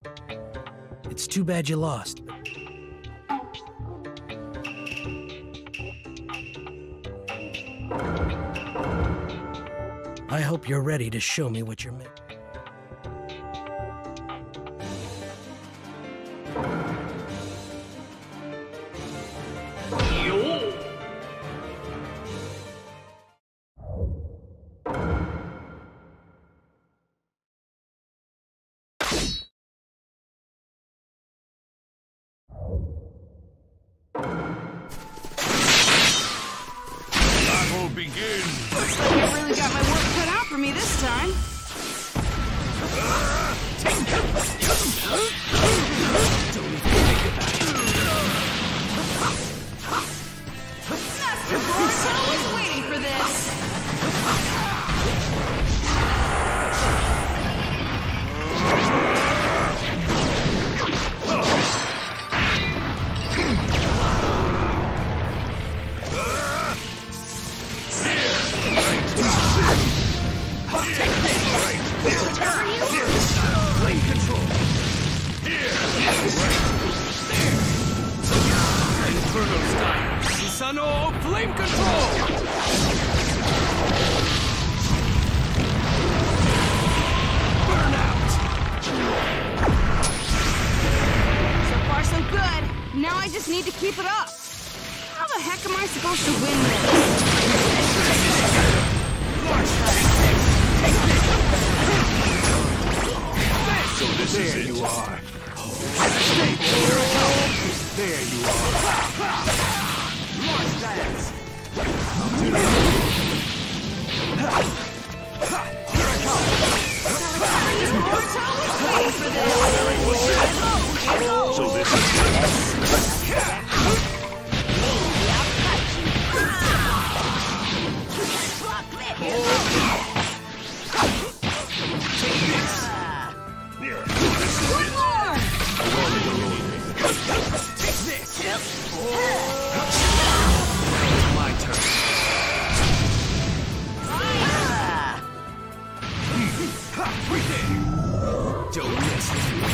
It's too bad you lost. I hope you're ready to show me what you're made. Begin. Looks like I really got my work cut out for me this time. Master Boruto was waiting for this. Flame control. Inferno style. Susanoo flame control. Burnout. So far, so good. Now I just need to keep it up. How the heck am I supposed to win So this is it. You are. There you are. Launch dance. So this is it. My turn. Don't mess with me.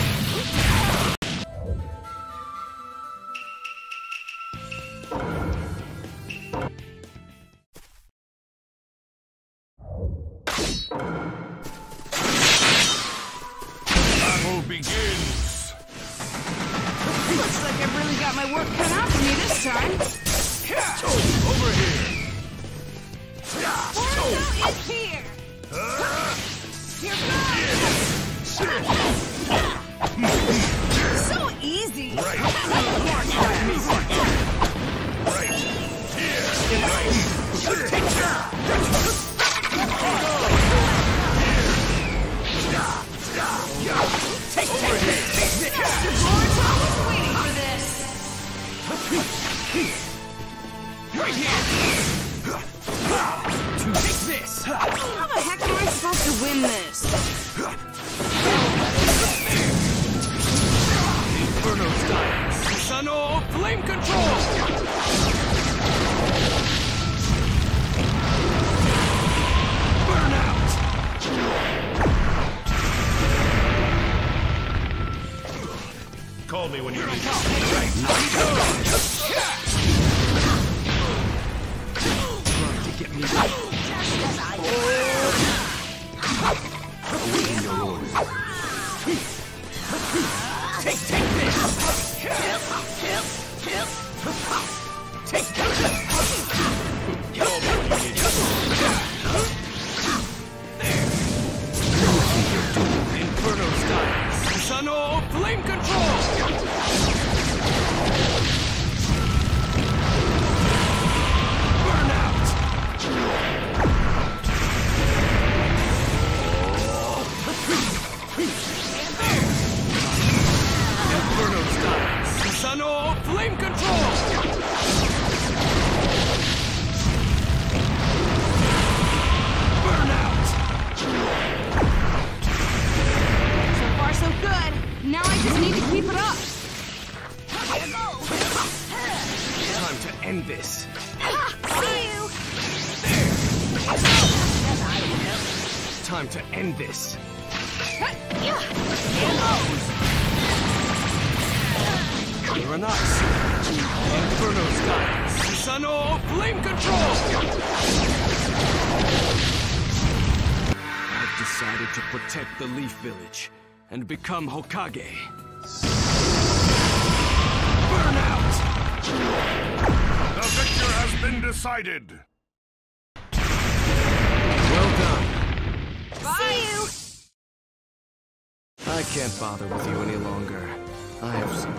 Battle begins. Looks like I've really got my work cut out for me this time. Over here. Boruto is here. Here goes. So easy. Right. Boruto was waiting for this. Right here. To take this. How the heck am I supposed to win this? Inferno style. Susanoo flame control. Burnout. Call me when you're ready. Right. Trying to get me. Awaiting your orders. Take this. Take Inferno style. Susanoo flame control. Burnout. Inferno style. Susanoo flame control. Burnout. So far, so good. Now I just need to keep it up. Time to end this. See you. Time to end this. Here goes. Renatsu, Inferno's guidance, Susanoo, flame control! I've decided to protect the Leaf Village and become Hokage. Burn out! The victor has been decided. Well done. See you! I can't bother with you any longer. I have some...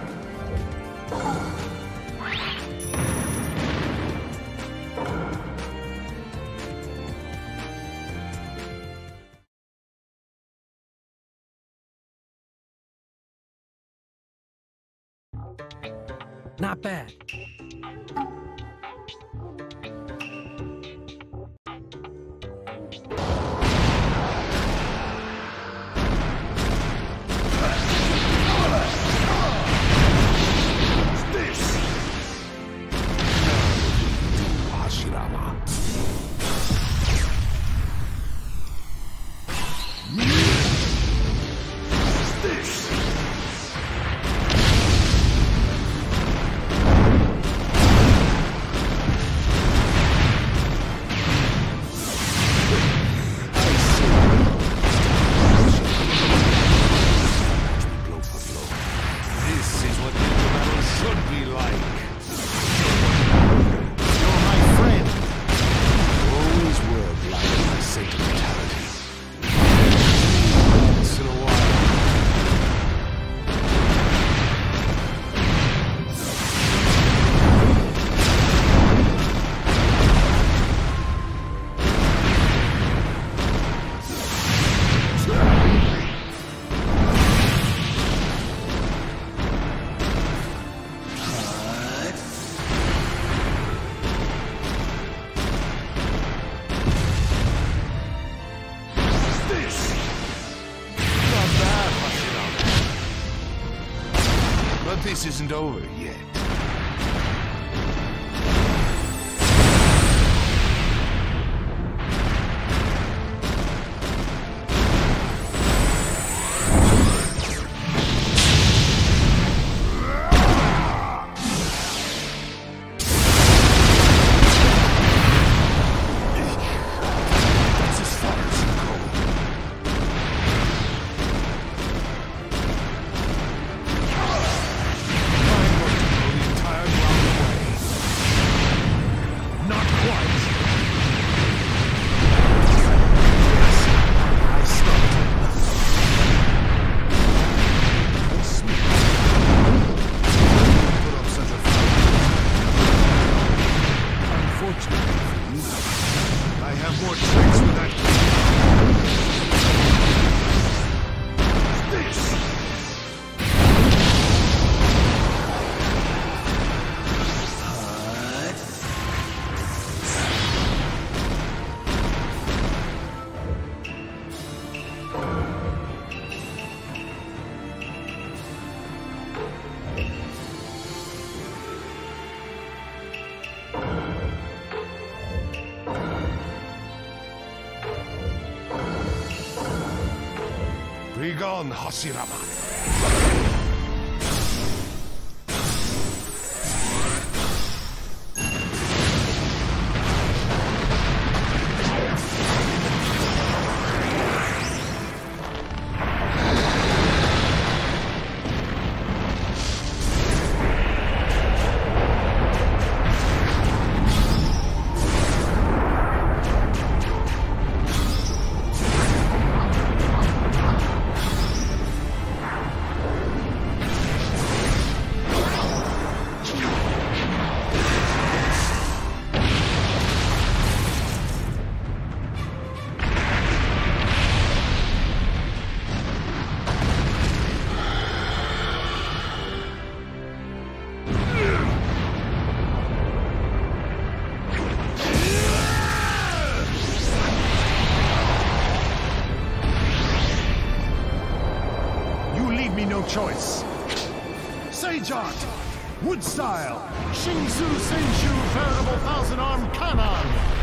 Not bad. This isn't over yet. Begone, Hashirama. No choice. Sage Art, Wood Style, Shinsu Senshu Veritable Thousand Arm Kanon.